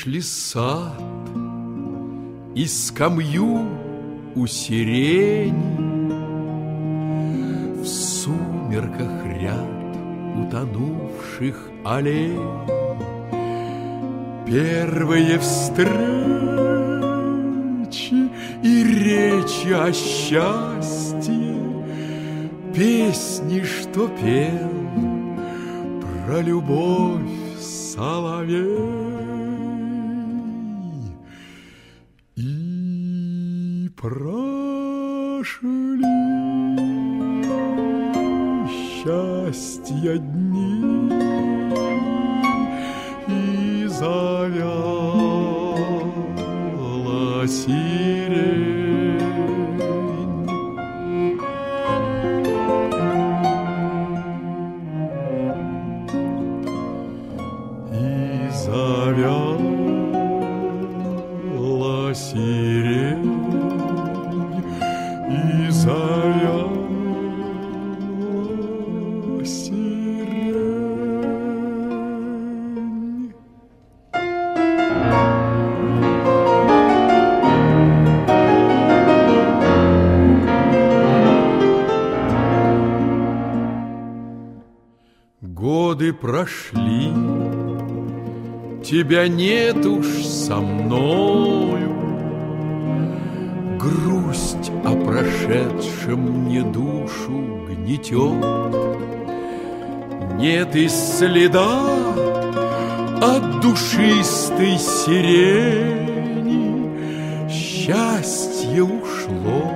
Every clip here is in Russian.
Видишь ли сад и скамью у сирени, в сумерках ряд утонувших аллей, первые встречи и речи о счастье, песни, что пел про любовь соловей. И прошли счастья дни, и завяла сирень. И завяла сирень, и завяла сирень. Годы прошли, тебя нет уж со мною, грусть о прошедшем мне душу гнетет. Нет и следа от душистой сирени, счастье ушло,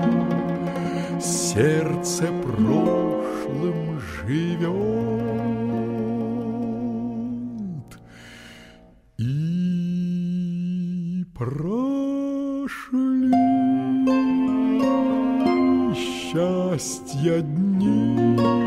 сердце прошлым живет. И прошли счастья дни,